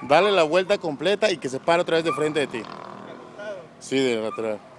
Dale la vuelta completa y que se pare otra vez de frente de ti. Sí, de lateral.